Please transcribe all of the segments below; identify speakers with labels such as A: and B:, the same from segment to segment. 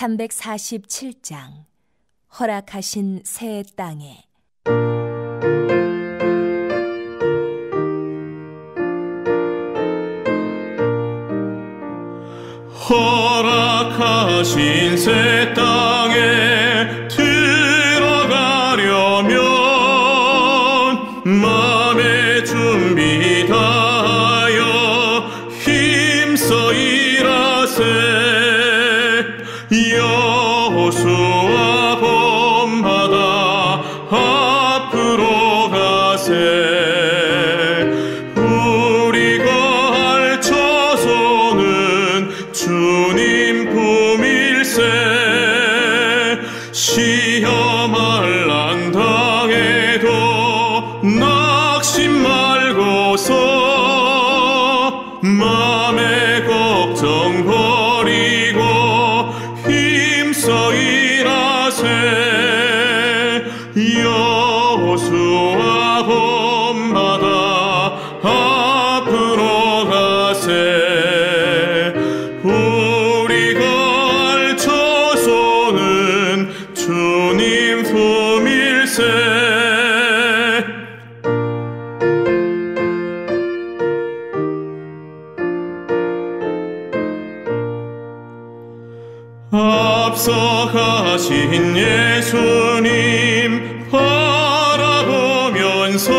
A: 347장 허락하신 새 땅에.
B: 허락하신 새 땅에 들어가려면 마음의 준비 다하여 힘써 일하세. 여호수아 본받아 앞으로 가세. 우리가 할 처소는 주님 품일세. 시험할 난 당해도 낙심 말고서 맘의 걱정 버리고 힘써 일하세. 여호수아 본받아 앞으로 가세. 우리가 할 처소는 주님 품일세. 앞서가신 예수님 바라보면서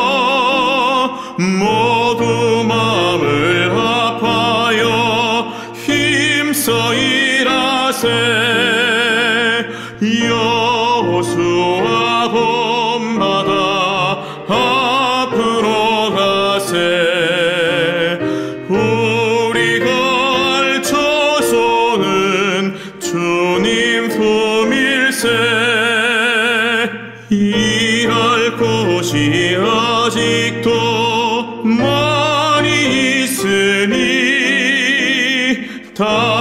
B: 모두 마음을 합하여 힘써 일하세. 여호수아 본받아 앞으로 가세. 우리가 할 처소는 주님 품일세. 일할 곳이 아직도 많이 있으니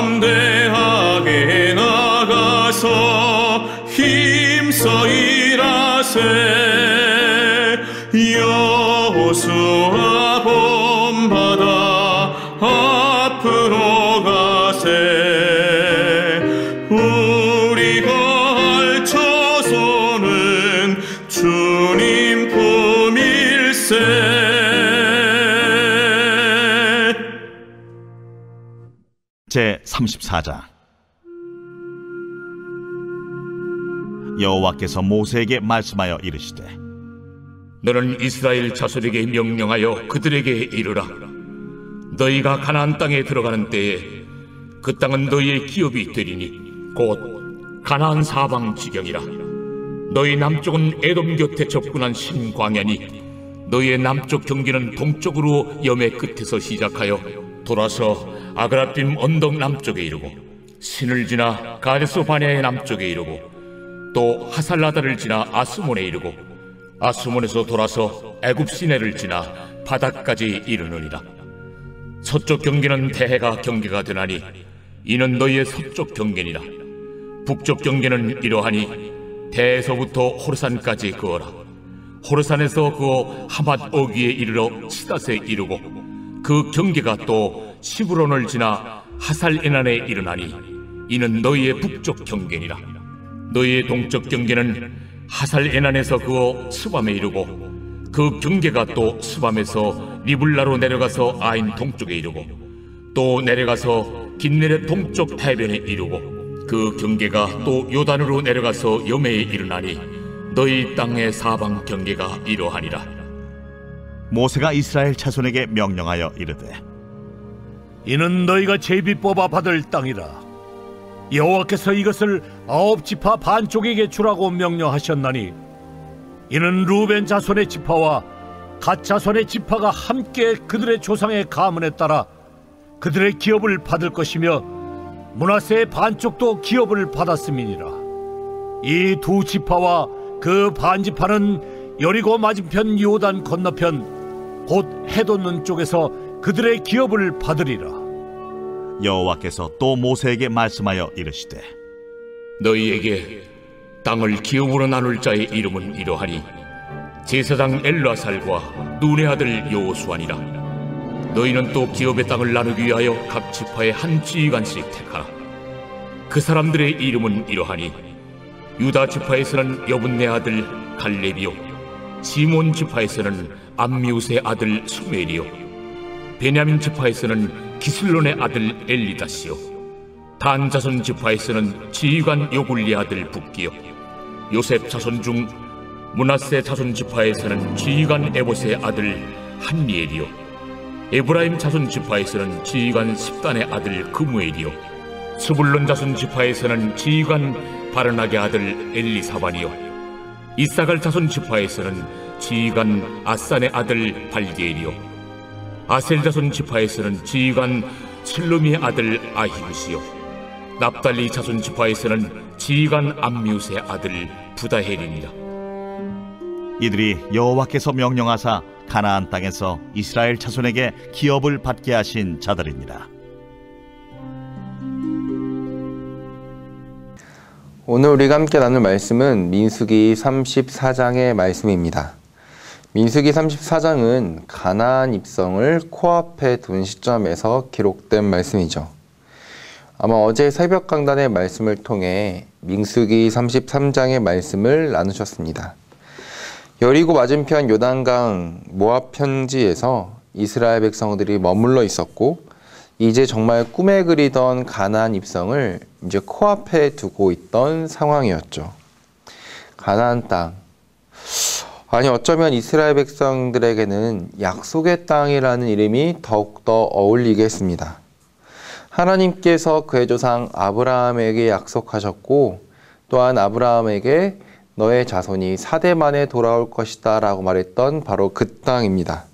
B: 담대하게 나가서 힘써 일하세. 여호수아 본받아 앞으로 가세. 우리가 할 처소는 주님 품일세.
C: 제34장. 여호와께서 모세에게 말씀하여 이르시되
D: 너는 이스라엘 자손에게 명령하여 그들에게 이르라. 너희가 가나안 땅에 들어가는 때에 그 땅은 너희의 기업이 되리니 곧 가나안 사방 지경이라. 너희 남쪽은 에돔 곁에 접근한 신광야니 너희의 남쪽 경계는 동쪽으로 염해 끝에서 시작하여 돌아서 아그라빔 언덕 남쪽에 이르고 신을 지나 가데스 바네아의 남쪽에 이르고 또 하살라다를 지나 아스몬에 이르고 아스몬에서 돌아서 애굽 시내를 지나 바닥까지 이르느니라. 서쪽 경계는 대해가 경계가 되나니 이는 너희의 서쪽 경계니라. 북쪽 경계는 이러하니 대에서부터 호르산까지 그어라. 호르산에서 그어 하맛 어귀에 이르러 시닷에 이르고 그 경계가 또 시브론을 지나 하살에난에 이르나니 이는 너희의 북쪽 경계니라. 너희의 동쪽 경계는 하살에난에서 그어 스밤에 이르고 그 경계가 또 스밤에서 리블라로 내려가서 아인 동쪽에 이르고 또 내려가서 긴네렛 동쪽 해변에 이르고 그 경계가 또 요단으로 내려가서 염해에 이르나니 너희 땅의 사방 경계가 이러하니라.
C: 모세가 이스라엘 자손에게 명령하여 이르되
E: 이는 너희가 제비 뽑아 받을 땅이라. 여호와께서 이것을 9지파 반쪽에게 주라고 명령하셨나니 이는 루벤 자손의 지파와 갓 자손의 지파가 함께 그들의 조상의 가문에 따라 그들의 기업을 받을 것이며 므낫세의 반쪽도 기업을 받았음이니라. 이 두 지파와 그 반지파는 여리고 맞은편 요단 건너편 곧 해돋는 쪽에서 그들의 기업을 받으리라.
C: 여호와께서 또 모세에게 말씀하여 이르시되
D: 너희에게 땅을 기업으로 나눌 자의 이름은 이러하니 제사장 엘르아살과 눈의 아들 여호수아니라. 너희는 또 기업의 땅을 나누기 위하여 각 지파의 한 지휘관씩 택하라. 그 사람들의 이름은 이러하니 유다 지파에서는 여분네 아들 갈렙이요 시몬 지파에서는 암미우스의 아들 수멜이요 베냐민 지파에서는 기슬론의 아들 엘리다시요 단 자손 지파에서는 지휘관 요굴리 아들 붓기요 요셉 자손 중 므낫세 자손 지파에서는 지휘관 에봇의 아들 한니엘이요 에브라임 자손 지파에서는 지휘관 십단의 아들 그무엘이요 스불론 자손 지파에서는 지휘관 바르낙의 아들 엘리사반이요 이사갈 자손 지파에서는 지휘관 아산의 아들 발디엘이요 아셀 자손 지파에서는 지휘관 슬루미의 아들 아히우시요 납달리 자손 지파에서는 지휘관 암미우스의 아들 부다헬이니라.
C: 이들이 여호와께서 명령하사 가나안 땅에서 이스라엘 자손에게 기업을 받게 하신 자들이니라.
F: 오늘 우리가 함께 나눌 말씀은 민수기 34장의 말씀입니다. 민수기 34장은 가나안 입성을 코앞에 둔 시점에서 기록된 말씀이죠. 아마 어제 새벽 강단의 말씀을 통해 민수기 33장의 말씀을 나누셨습니다. 여리고 맞은편 요단강 모압 편지에서 이스라엘 백성들이 머물러 있었고 이제 정말 꿈에 그리던 가나안 입성을 이제 코앞에 두고 있던 상황이었죠. 가나안 땅. 아니 어쩌면 이스라엘 백성들에게는 약속의 땅이라는 이름이 더욱더 어울리게 했습니다. 하나님께서 그의 조상 아브라함에게 약속하셨고 또한 아브라함에게 너의 자손이 4대 만에 돌아올 것이다 라고 말했던 바로 그 땅입니다.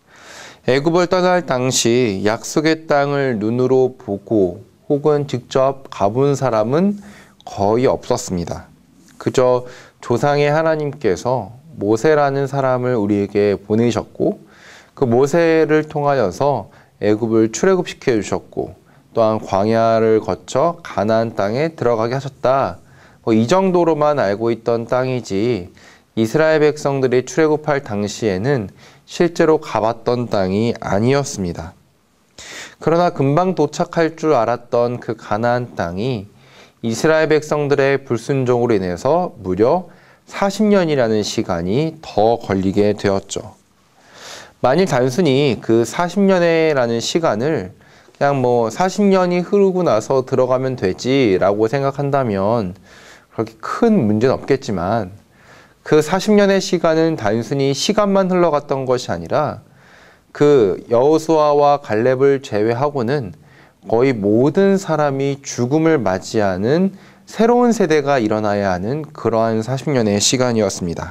F: 애굽을 떠날 당시 약속의 땅을 눈으로 보고 혹은 직접 가본 사람은 거의 없었습니다. 그저 조상의 하나님께서 모세라는 사람을 우리에게 보내셨고 그 모세를 통하여서 애굽을 출애굽시켜 주셨고 또한 광야를 거쳐 가나안 땅에 들어가게 하셨다. 이 정도로만 알고 있던 땅이지 이스라엘 백성들이 출애굽할 당시에는 실제로 가봤던 땅이 아니었습니다. 그러나 금방 도착할 줄 알았던 그 가나안 땅이 이스라엘 백성들의 불순종으로 인해서 무려 40년이라는 시간이 더 걸리게 되었죠. 만일 단순히 그 40년이라는 시간을 그냥 40년이 흐르고 나서 들어가면 되지라고 생각한다면 그렇게 큰 문제는 없겠지만 그 40년의 시간은 단순히 시간만 흘러갔던 것이 아니라 그 여호수아와 갈렙을 제외하고는 거의 모든 사람이 죽음을 맞이하는 새로운 세대가 일어나야 하는 그러한 40년의 시간이었습니다.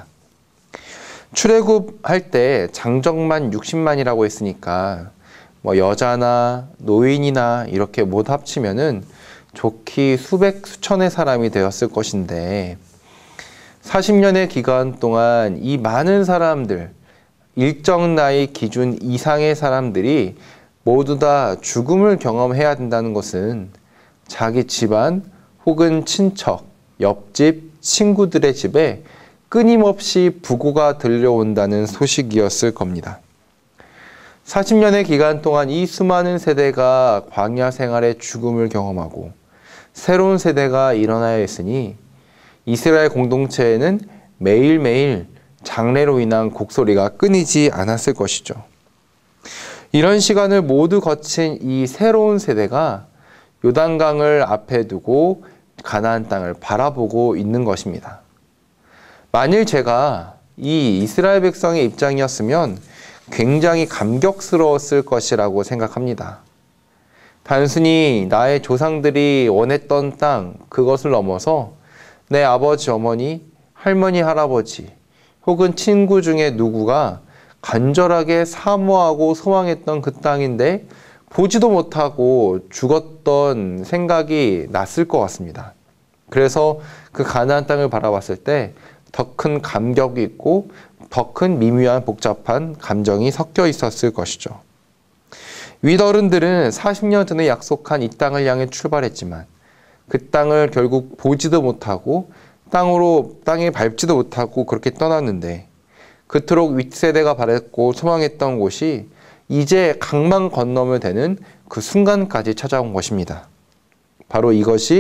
F: 출애굽할 때 장정만 60만이라고 했으니까 여자나 노인이나 이렇게 못 합치면은 좋기 수백 수천의 사람이 되었을 것인데 40년의 기간 동안 이 많은 사람들, 일정 나이 기준 이상의 사람들이 모두 다 죽음을 경험해야 된다는 것은 자기 집안 혹은 친척, 옆집, 친구들의 집에 끊임없이 부고가 들려온다는 소식이었을 겁니다. 40년의 기간 동안 이 수많은 세대가 광야 생활의 죽음을 경험하고 새로운 세대가 일어나야 했으니 이스라엘 공동체에는 매일매일 장례로 인한 곡소리가 끊이지 않았을 것이죠. 이런 시간을 모두 거친 이 새로운 세대가 요단강을 앞에 두고 가나안 땅을 바라보고 있는 것입니다. 만일 제가 이 이스라엘 백성의 입장이었으면 굉장히 감격스러웠을 것이라고 생각합니다. 단순히 나의 조상들이 원했던 땅, 그것을 넘어서 내 아버지, 어머니, 할머니, 할아버지 혹은 친구 중에 누구가 간절하게 사모하고 소망했던 그 땅인데 보지도 못하고 죽었던 생각이 났을 것 같습니다. 그래서 그 가나안 땅을 바라봤을 때 더 큰 감격이 있고 더 큰 미묘한 복잡한 감정이 섞여 있었을 것이죠. 윗어른들은 40년 전에 약속한 이 땅을 향해 출발했지만 그 땅을 결국 보지도 못하고 땅에 밟지도 못하고 그렇게 떠났는데 그토록 윗세대가 바랬고 소망했던 곳이 이제 강만 건너면 되는 그 순간까지 찾아온 것입니다. 바로 이것이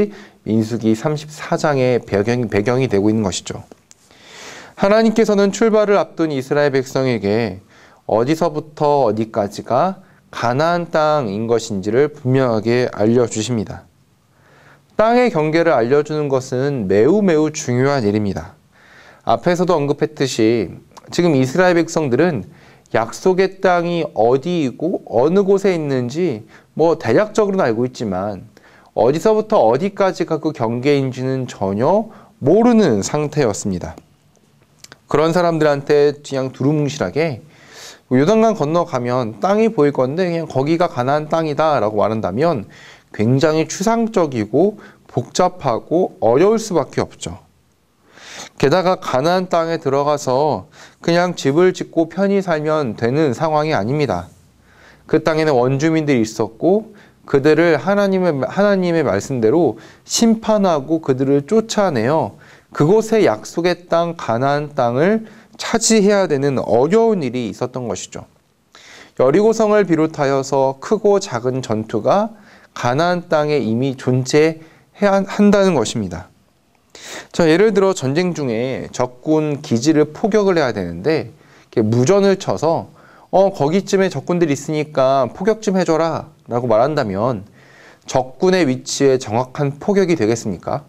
F: 민수기 34장의 배경이 되고 있는 것이죠. 하나님께서는 출발을 앞둔 이스라엘 백성에게 어디서부터 어디까지가 가나안 땅인 것인지를 분명하게 알려주십니다. 땅의 경계를 알려주는 것은 매우 중요한 일입니다. 앞에서도 언급했듯이 지금 이스라엘 백성들은 약속의 땅이 어디이고 어느 곳에 있는지 대략적으로는 알고 있지만 어디서부터 어디까지가 그 경계인지는 전혀 모르는 상태였습니다. 그런 사람들한테 그냥 두루뭉실하게 요단강 건너가면 땅이 보일 건데 그냥 거기가 가나안 땅이다 라고 말한다면 굉장히 추상적이고 복잡하고 어려울 수밖에 없죠. 게다가 가나안 땅에 들어가서 그냥 집을 짓고 편히 살면 되는 상황이 아닙니다. 그 땅에는 원주민들이 있었고 그들을 하나님의 말씀대로 심판하고 그들을 쫓아내어 그곳의 약속의 땅 가나안 땅을 차지해야 되는 어려운 일이 있었던 것이죠. 여리고성을 비롯하여서 크고 작은 전투가 가나안 땅에 이미 존재해야 한다는 것입니다. 예를 들어 전쟁 중에 적군 기지를 포격을 해야 되는데 무전을 쳐서 거기쯤에 적군들이 있으니까 포격 좀 해줘라 라고 말한다면 적군의 위치에 정확한 포격이 되겠습니까?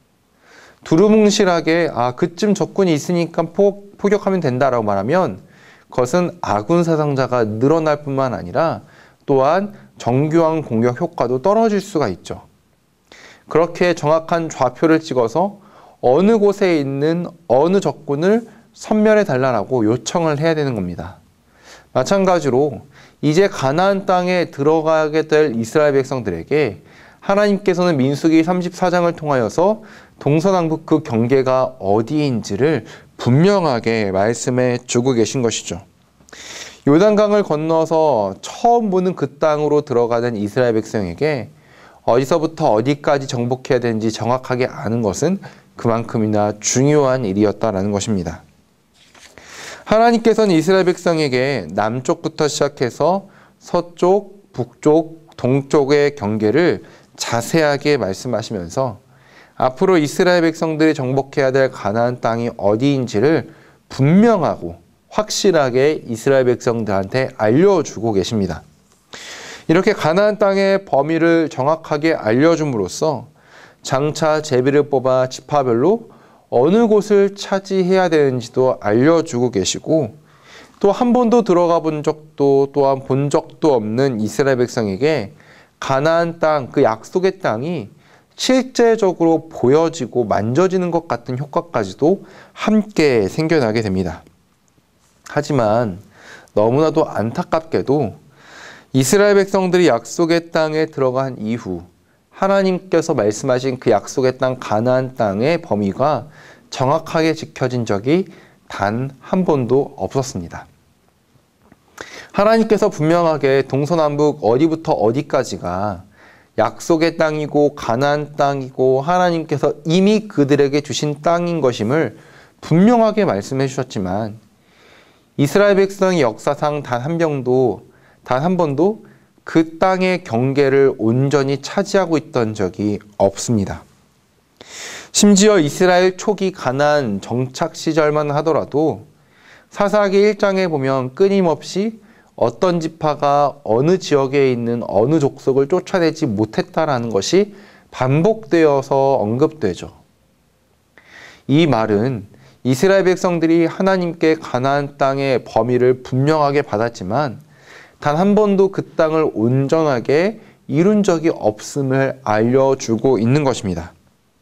F: 두루뭉실하게 그쯤 적군이 있으니까 포격하면 된다라고 말하면 그것은 아군 사상자가 늘어날 뿐만 아니라 또한 정교한 공격 효과도 떨어질 수가 있죠. 그렇게 정확한 좌표를 찍어서 어느 곳에 있는 어느 적군을 섬멸해 달라고 요청을 해야 되는 겁니다. 마찬가지로 이제 가나안 땅에 들어가게 될 이스라엘 백성들에게 하나님께서는 민수기 34장을 통하여서 동서남북 그 경계가 어디인지를 분명하게 말씀해 주고 계신 것이죠. 요단강을 건너서 처음 보는 그 땅으로 들어가는 이스라엘 백성에게 어디서부터 어디까지 정복해야 되는지 정확하게 아는 것은 그만큼이나 중요한 일이었다라는 것입니다. 하나님께서는 이스라엘 백성에게 남쪽부터 시작해서 서쪽, 북쪽, 동쪽의 경계를 자세하게 말씀하시면서 앞으로 이스라엘 백성들이 정복해야 될 가나안 땅이 어디인지를 분명하고 확실하게 이스라엘 백성들한테 알려주고 계십니다. 이렇게 가나안 땅의 범위를 정확하게 알려줌으로써 장차 제비를 뽑아 지파별로 어느 곳을 차지해야 되는지도 알려주고 계시고 또 한 번도 들어가 본 적도 또한 본 적도 없는 이스라엘 백성에게 가나안 땅, 그 약속의 땅이 실제적으로 보여지고 만져지는 것 같은 효과까지도 함께 생겨나게 됩니다. 하지만 너무나도 안타깝게도 이스라엘 백성들이 약속의 땅에 들어간 이후 하나님께서 말씀하신 그 약속의 땅 가나안 땅의 범위가 정확하게 지켜진 적이 단 한 번도 없었습니다. 하나님께서 분명하게 동서남북 어디부터 어디까지가 약속의 땅이고 가나안 땅이고 하나님께서 이미 그들에게 주신 땅인 것임을 분명하게 말씀해 주셨지만 이스라엘 백성의 역사상 단 한 번도 그 땅의 경계를 온전히 차지하고 있던 적이 없습니다. 심지어 이스라엘 초기 가나안 정착 시절만 하더라도 사사기 1장에 보면 끊임없이 어떤 지파가 어느 지역에 있는 어느 족속을 쫓아내지 못했다라는 것이 반복되어서 언급되죠. 이 말은 이스라엘 백성들이 하나님께 가나안 땅의 범위를 분명하게 받았지만 단 한 번도 그 땅을 온전하게 이룬 적이 없음을 알려주고 있는 것입니다.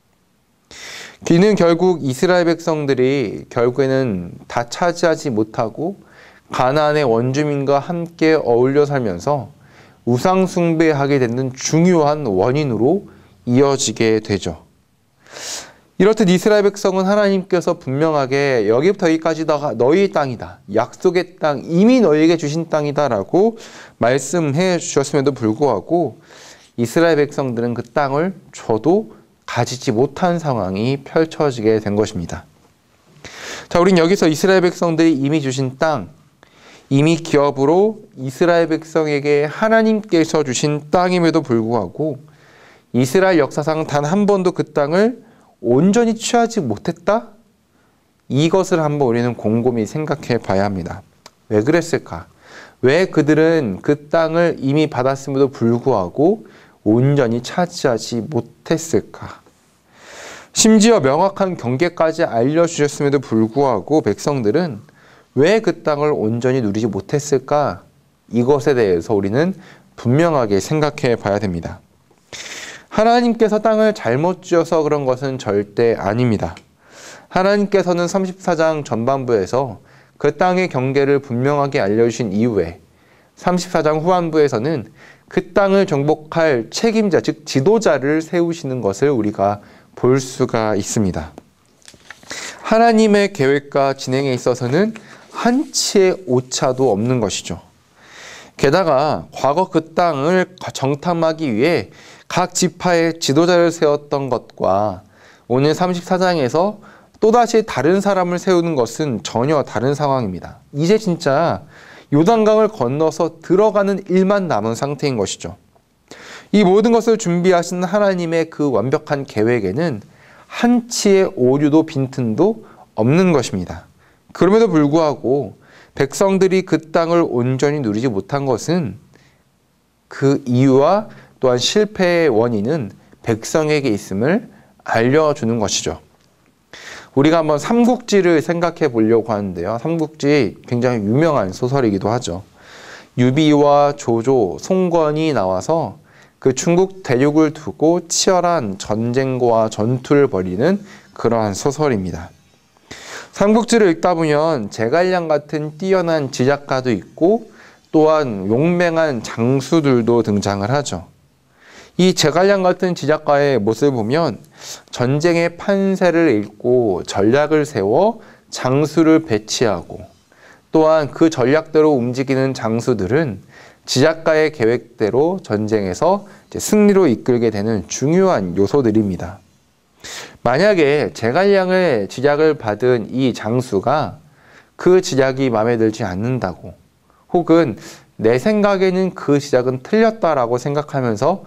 F: 이는 결국 이스라엘 백성들이 결국에는 다 차지하지 못하고 가나안의 원주민과 함께 어울려 살면서 우상 숭배하게 되는 중요한 원인으로 이어지게 되죠. 이렇듯 이스라엘 백성은 하나님께서 분명하게 여기부터 여기까지가 너희의 땅이다. 약속의 땅, 이미 너희에게 주신 땅이다 라고 말씀해 주셨음에도 불구하고 이스라엘 백성들은 그 땅을 줘도 가지지 못한 상황이 펼쳐지게 된 것입니다. 자, 우린 여기서 이스라엘 백성들이 이미 주신 땅, 이미 기업으로 이스라엘 백성에게 하나님께서 주신 땅임에도 불구하고 이스라엘 역사상 단 한 번도 그 땅을 온전히 취하지 못했다? 이것을 한번 우리는 곰곰이 생각해 봐야 합니다. 왜 그랬을까? 왜 그들은 그 땅을 이미 받았음에도 불구하고 온전히 차지하지 못했을까? 심지어 명확한 경계까지 알려주셨음에도 불구하고 백성들은 왜 그 땅을 온전히 누리지 못했을까? 이것에 대해서 우리는 분명하게 생각해 봐야 됩니다. 하나님께서 땅을 잘못 주셔서 그런 것은 절대 아닙니다. 하나님께서는 34장 전반부에서 그 땅의 경계를 분명하게 알려주신 이후에 34장 후반부에서는 그 땅을 정복할 책임자, 즉 지도자를 세우시는 것을 우리가 볼 수가 있습니다. 하나님의 계획과 진행에 있어서는 한치의 오차도 없는 것이죠. 게다가 과거 그 땅을 정탐하기 위해 각 지파의 지도자를 세웠던 것과 오늘 34장에서 또다시 다른 사람을 세우는 것은 전혀 다른 상황입니다. 이제 진짜 요단강을 건너서 들어가는 일만 남은 상태인 것이죠. 이 모든 것을 준비하신 하나님의 그 완벽한 계획에는 한치의 오류도 빈틈도 없는 것입니다. 그럼에도 불구하고 백성들이 그 땅을 온전히 누리지 못한 것은 그 이유와 또한 실패의 원인은 백성에게 있음을 알려주는 것이죠. 우리가 한번 삼국지를 생각해 보려고 하는데요. 삼국지 굉장히 유명한 소설이기도 하죠. 유비와 조조, 송건이 나와서 그 중국 대륙을 두고 치열한 전쟁과 전투를 벌이는 그러한 소설입니다. 삼국지를 읽다 보면 제갈량 같은 뛰어난 지작가도 있고 또한 용맹한 장수들도 등장을 하죠. 이 제갈량 같은 지작가의 모습을 보면 전쟁의 판세를 읽고 전략을 세워 장수를 배치하고 또한 그 전략대로 움직이는 장수들은 지작가의 계획대로 전쟁에서 승리로 이끌게 되는 중요한 요소들입니다. 만약에 제갈량의 지작을 받은 이 장수가 그 지작이 마음에 들지 않는다고 혹은 내 생각에는 그 지작은 틀렸다라고 생각하면서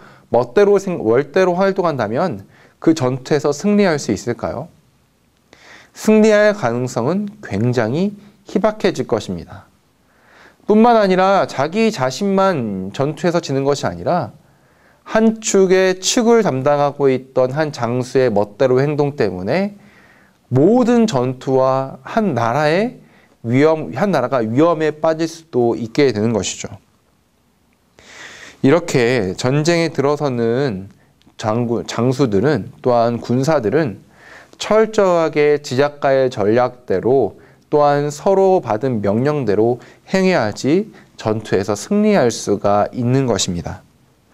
F: 월대로 활동한다면 그 전투에서 승리할 수 있을까요? 승리할 가능성은 굉장히 희박해질 것입니다. 뿐만 아니라 자기 자신만 전투에서 지는 것이 아니라 한 축의 측을 담당하고 있던 한 장수의 멋대로 행동 때문에 모든 전투와 한 나라가 위험에 빠질 수도 있게 되는 것이죠. 이렇게 전쟁에 들어서는 장수들은 또한 군사들은 철저하게 지작가의 전략대로 또한 서로 받은 명령대로 행해야지 전투에서 승리할 수가 있는 것입니다.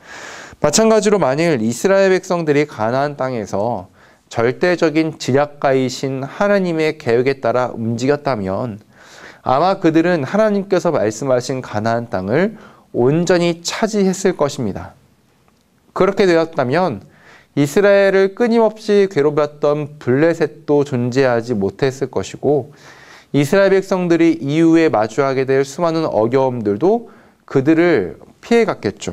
F: 마찬가지로 만일 이스라엘 백성들이 가나안 땅에서 절대적인 지략가이신 하나님의 계획에 따라 움직였다면 아마 그들은 하나님께서 말씀하신 가나안 땅을 온전히 차지했을 것입니다. 그렇게 되었다면 이스라엘을 끊임없이 괴롭혔던 블레셋도 존재하지 못했을 것이고 이스라엘 백성들이 이후에 마주하게 될 수많은 어려움들도 그들을 피해갔겠죠.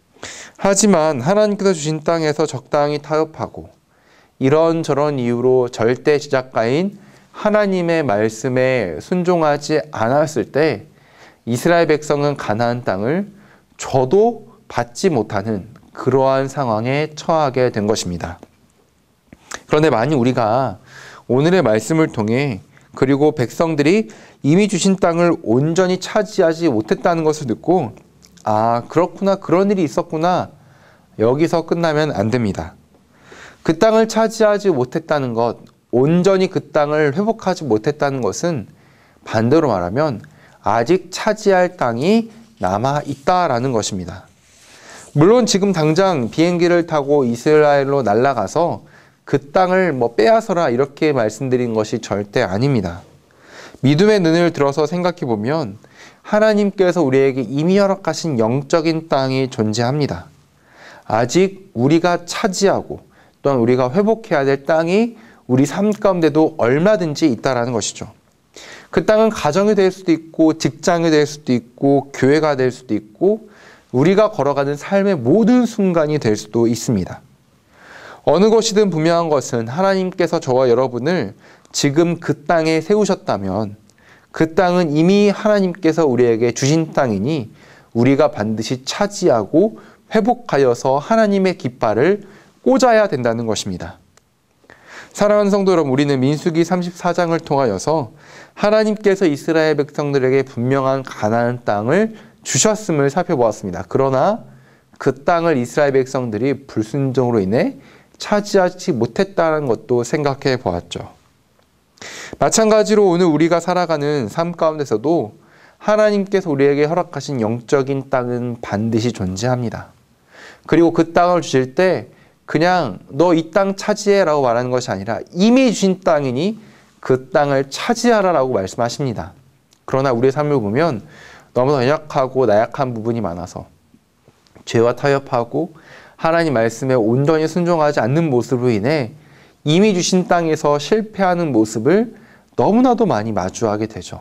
F: 하지만 하나님께서 주신 땅에서 적당히 타협하고 이런저런 이유로 절대 지작가인 하나님의 말씀에 순종하지 않았을 때 이스라엘 백성은 가나안 땅을 줘도 받지 못하는 그러한 상황에 처하게 된 것입니다. 그런데 만일 우리가 오늘의 말씀을 통해 그리고 백성들이 이미 주신 땅을 온전히 차지하지 못했다는 것을 듣고 아, 그렇구나, 그런 일이 있었구나, 여기서 끝나면 안 됩니다. 그 땅을 차지하지 못했다는 것, 온전히 그 땅을 회복하지 못했다는 것은 반대로 말하면 아직 차지할 땅이 남아있다라는 것입니다. 물론 지금 당장 비행기를 타고 이스라엘로 날아가서 그 땅을 빼앗아라 이렇게 말씀드린 것이 절대 아닙니다. 믿음의 눈을 들어서 생각해 보면 하나님께서 우리에게 이미 허락하신 영적인 땅이 존재합니다. 아직 우리가 차지하고 또한 우리가 회복해야 될 땅이 우리 삶 가운데도 얼마든지 있다라는 것이죠. 그 땅은 가정이 될 수도 있고 직장이 될 수도 있고 교회가 될 수도 있고 우리가 걸어가는 삶의 모든 순간이 될 수도 있습니다. 어느 것이든 분명한 것은 하나님께서 저와 여러분을 지금 그 땅에 세우셨다면 그 땅은 이미 하나님께서 우리에게 주신 땅이니 우리가 반드시 차지하고 회복하여서 하나님의 깃발을 꽂아야 된다는 것입니다. 사랑하는 성도 여러분, 우리는 민수기 34장을 통하여서 하나님께서 이스라엘 백성들에게 분명한 가나안 땅을 주셨음을 살펴보았습니다. 그러나 그 땅을 이스라엘 백성들이 불순종으로 인해 차지하지 못했다는 것도 생각해 보았죠. 마찬가지로 오늘 우리가 살아가는 삶 가운데서도 하나님께서 우리에게 허락하신 영적인 땅은 반드시 존재합니다. 그리고 그 땅을 주실 때 그냥 너 이 땅 차지해 라고 말하는 것이 아니라 이미 주신 땅이니 그 땅을 차지하라 라고 말씀하십니다. 그러나 우리의 삶을 보면 너무나 연약하고 나약한 부분이 많아서 죄와 타협하고 하나님 말씀에 온전히 순종하지 않는 모습으로 인해 이미 주신 땅에서 실패하는 모습을 너무나도 많이 마주하게 되죠.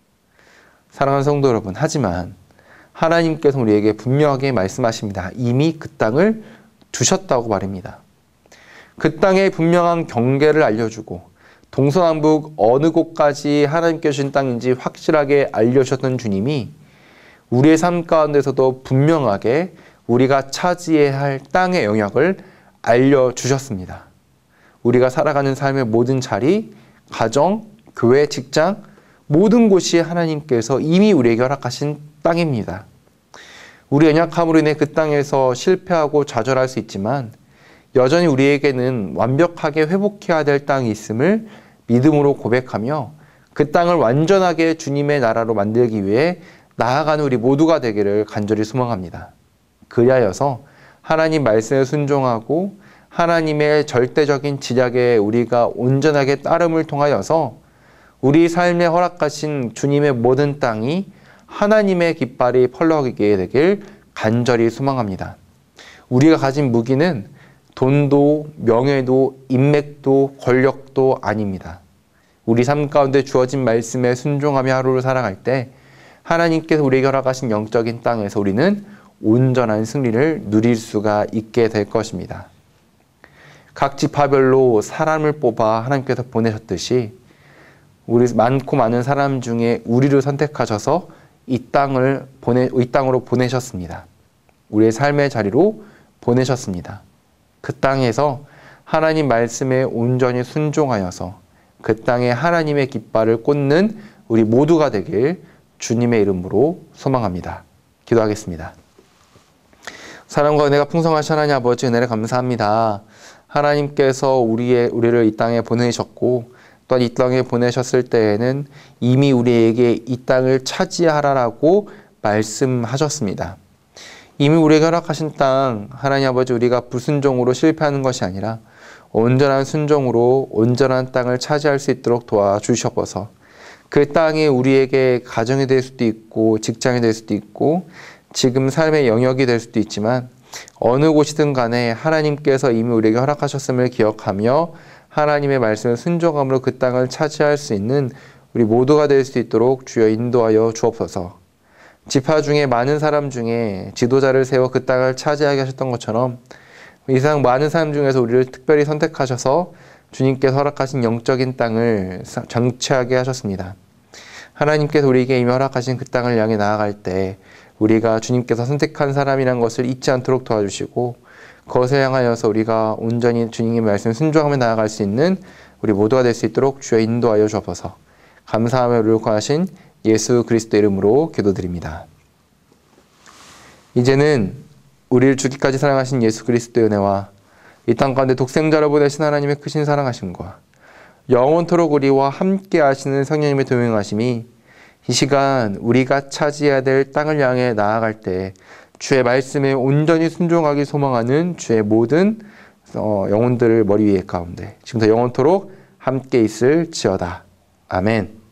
F: 사랑하는 성도 여러분, 하지만 하나님께서 우리에게 분명하게 말씀하십니다. 이미 그 땅을 주셨다고 말입니다. 그 땅의 분명한 경계를 알려주고 동서남북 어느 곳까지 하나님께 주신 땅인지 확실하게 알려주셨던 주님이 우리의 삶 가운데서도 분명하게 우리가 차지해야 할 땅의 영역을 알려주셨습니다. 우리가 살아가는 삶의 모든 자리, 가정, 교회, 직장, 모든 곳이 하나님께서 이미 우리에게 허락하신 땅입니다. 우리 연약함으로 인해 그 땅에서 실패하고 좌절할 수 있지만 여전히 우리에게는 완벽하게 회복해야 될 땅이 있음을 믿음으로 고백하며 그 땅을 완전하게 주님의 나라로 만들기 위해 나아가는 우리 모두가 되기를 간절히 소망합니다. 그리하여서 하나님 말씀에 순종하고 하나님의 절대적인 지략에 우리가 온전하게 따름을 통하여서 우리 삶에 허락하신 주님의 모든 땅이 하나님의 깃발이 펄럭이게 되길 간절히 소망합니다. 우리가 가진 무기는 돈도 명예도 인맥도 권력도 아닙니다. 우리 삶 가운데 주어진 말씀에 순종하며 하루를 살아갈 때 하나님께서 우리에게 허락하신 영적인 땅에서 우리는 온전한 승리를 누릴 수가 있게 될 것입니다. 각 지파별로 사람을 뽑아 하나님께서 보내셨듯이 우리 많고 많은 사람 중에 우리를 선택하셔서 이 땅으로 보내셨습니다. 우리의 삶의 자리로 보내셨습니다. 그 땅에서 하나님 말씀에 온전히 순종하여서 그 땅에 하나님의 깃발을 꽂는 우리 모두가 되길 주님의 이름으로 소망합니다. 기도하겠습니다. 사랑과 은혜가 풍성하신 하나님 아버지, 은혜를 감사합니다. 하나님께서 우리를 이 땅에 보내셨고 또한 이 땅에 보내셨을 때에는 이미 우리에게 이 땅을 차지하라라고 말씀하셨습니다. 이미 우리에게 허락하신 땅, 하나님 아버지, 우리가 불순종으로 실패하는 것이 아니라 온전한 순종으로 온전한 땅을 차지할 수 있도록 도와주셔서 그 땅이 우리에게 가정이 될 수도 있고 직장이 될 수도 있고 지금 삶의 영역이 될 수도 있지만 어느 곳이든 간에 하나님께서 이미 우리에게 허락하셨음을 기억하며 하나님의 말씀을 순종함으로 그 땅을 차지할 수 있는 우리 모두가 될 수 있도록 주여 인도하여 주옵소서. 지파 중에 많은 사람 중에 지도자를 세워 그 땅을 차지하게 하셨던 것처럼 이상 많은 사람 중에서 우리를 특별히 선택하셔서 주님께서 허락하신 영적인 땅을 정치하게 하셨습니다. 하나님께서 우리에게 이미 허락하신 그 땅을 향해 나아갈 때 우리가 주님께서 선택한 사람이란 것을 잊지 않도록 도와주시고 그것을 향하여서 우리가 온전히 주님의 말씀 순종하며 나아갈 수 있는 우리 모두가 될 수 있도록 주여 인도하여 주옵소서. 감사하며 우리를 구하신 예수 그리스도 이름으로 기도드립니다. 이제는 우리를 죽기까지 사랑하신 예수 그리스도의 은혜와 이 땅 가운데 독생자로 보내신 하나님의 크신 사랑하심과 영원토록 우리와 함께 하시는 성령님의 동행하심이 이 시간 우리가 차지해야 될 땅을 향해 나아갈 때 주의 말씀에 온전히 순종하기 소망하는 주의 모든 영혼들을 머리 위에 가운데 지금부터 영원토록 함께 있을지어다. 아멘.